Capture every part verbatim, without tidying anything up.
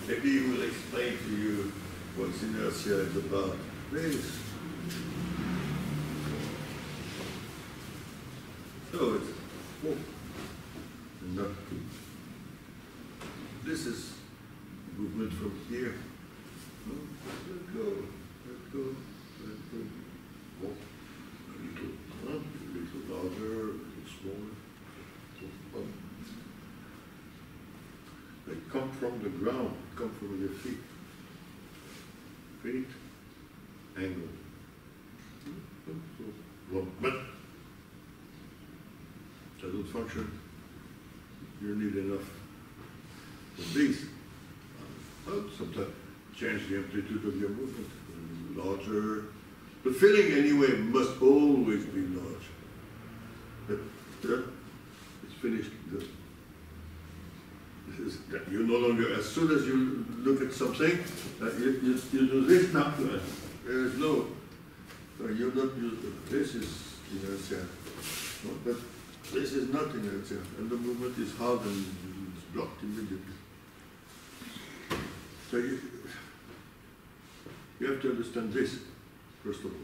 maybe he will explain to you what inertia is about. This. So it's walk and not. This is movement from here. Let go, let go, let go. Walk a little, huh? A little larger, a little smaller. Up. They come from the ground, come from your feet. Feet, angle. So, but doesn't function. You need enough of these. Well, sometimes change the amplitude of your movement. Larger. The feeling anyway must always be large. But uh, it's finished. This is, you no longer, as soon as you look at something, uh, you, you, you do this now. Uh, there is no, uh, you don't use, this is inertia. No, but this is not inertia. And the movement is hard and it's blocked immediately. So you, you have to understand this, first of all.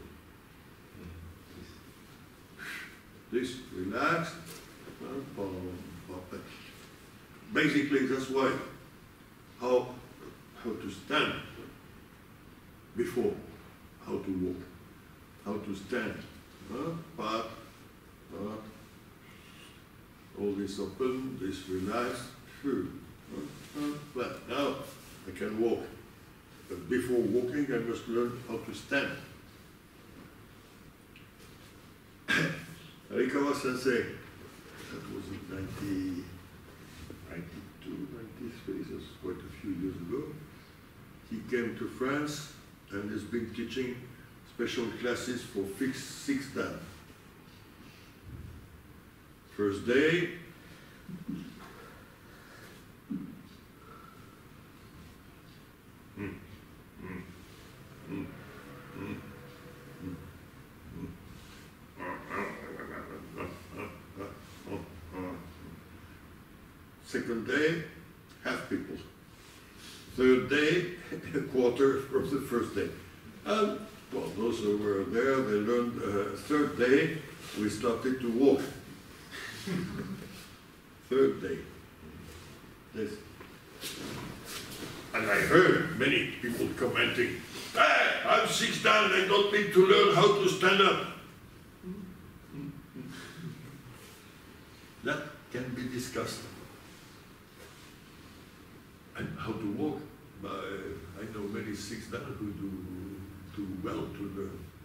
This, relax. Basically, that's why, how, how to stand before, how to walk, how to stand. Huh? Part, part. All this open, this relaxed. But now, I can walk. But before walking, I must learn how to stand. Rikawa Sensei, that was in nineteen ninety-two, ninety-three, that's quite a few years ago. He came to France and has been teaching special classes for fixed six dan. First day, mm, mm, mm, mm, mm, mm. Second day, half people. Third day, a quarter from the first day. And well, those who were there, they learned. Uh, third day, we started to walk. Third day. This. And I heard many people commenting, hey, I'm six down, I don't need to learn how to stand up. That can be discussed. And how to walk. Uh, I know many six down who do, do well to learn.